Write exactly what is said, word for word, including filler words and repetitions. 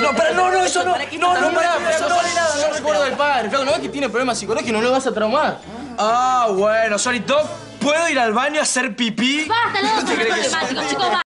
No, pero no, no, eso no. No, no, pará, Eso no vale nada, no recuerdo del padre. Flaco, ¿no ves que tiene problemas psicológicos? ¿No lo vas a traumar? Ah, bueno, sorry, Doc. ¿Puedo ir al baño a hacer pipí? ¡Basta, los dos! ¡Matemáticos, chicos!